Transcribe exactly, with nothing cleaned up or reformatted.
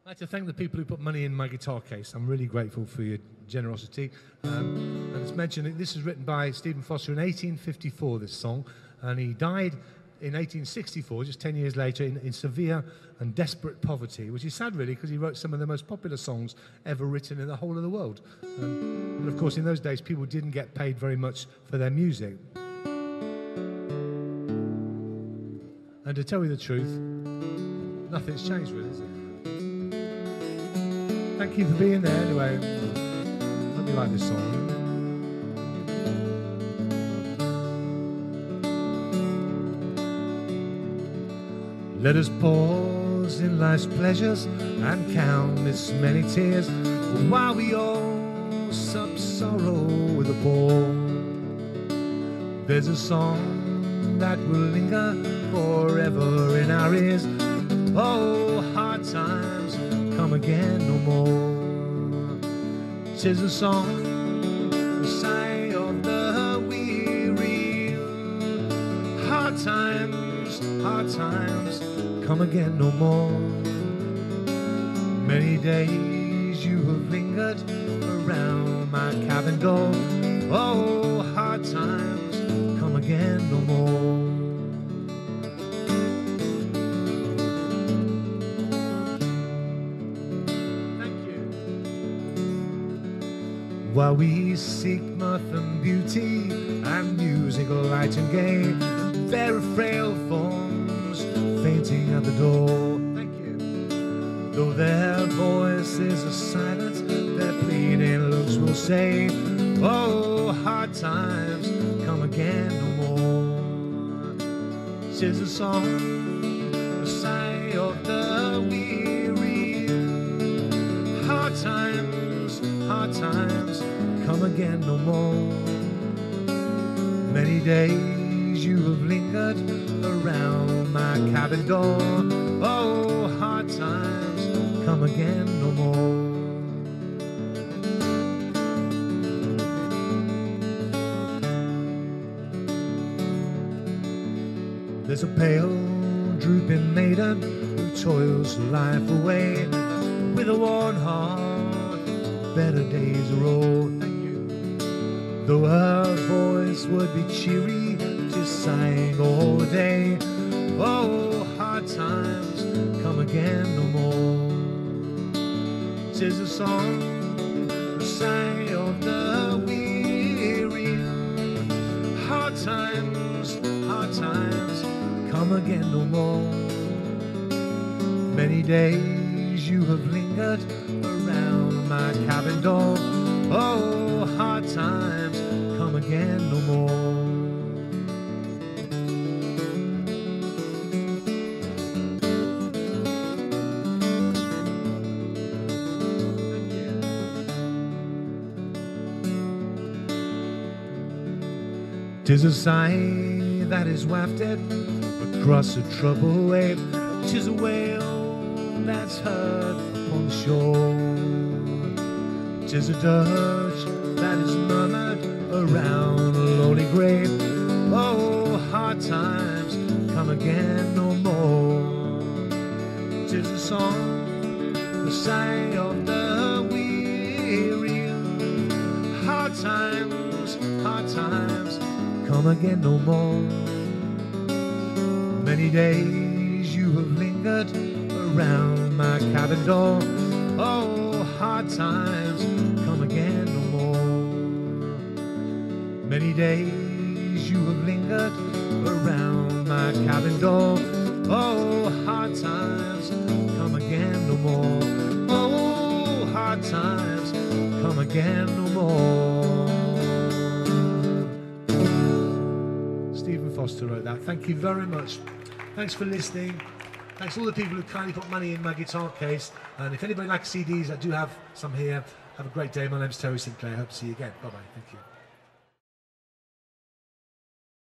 I'd like to thank the people who put money in my guitar case. I'm really grateful for your generosity. Um, and as mentioned, this is written by Stephen Foster in eighteen fifty-four, this song, and he died in eighteen sixty-four, just ten years later, in, in severe and desperate poverty, which is sad, really, because he wrote some of the most popular songs ever written in the whole of the world. Um, and of course, in those days, people didn't get paid very much for their music. And to tell you the truth, nothing's changed, really, is it? Thank you for being there, anyway. Hope you like this song. Let us pause in life's pleasures and count its many tears, while we all sup sorrow with a pour. There's a song that will linger forever in our ears. Oh, hard times come again no more. 'Tis a song, the sigh of the weary. Hard times, hard times come again no more. Many days you have lingered around my cabin door. Oh, hard times come again no more. Thank you. While we seek mirth and beauty and music light and gay, there are frail forms fainting at the door. Thank you. Though their voices are silent, their pleading looks will say, oh, hard times come again no more. 'Tis a song, the sigh of the weary. Hard times, hard times come again no more. Many days you have lingered around my cabin door. Oh, hard times come again no more. There's a pale, drooping maiden who toils life away with a worn heart. Better days are all. Thank you. Though her voice would be cheery, just sighing all day. Oh, hard times come again no more. 'Tis a song, the sigh of the weary. Hard times, hard times come again no more. Many days you have lingered around my cabin door. Oh, hard times come again no more. Tis a sigh that is wafted across a troubled wave. 'Tis a wail that's heard upon the shore. 'Tis a dirge that is murmured around a lonely grave. Oh, hard times come again no more. 'Tis a song, the sigh of the weary. Hard times, hard times come again no more. Many days you have lingered around my cabin door. Oh, hard times come again no more. Many days you have lingered around my cabin door. Oh, hard times come again no more. Oh, hard times come again no more. Stephen Foster wrote that. Thank you very much. Thanks for listening. Thanks to all the people who kindly put money in my guitar case. And if anybody likes C Ds, I do have some here. Have a great day. My name's Terry Sinclair. Hope to see you again. Bye-bye. Thank you.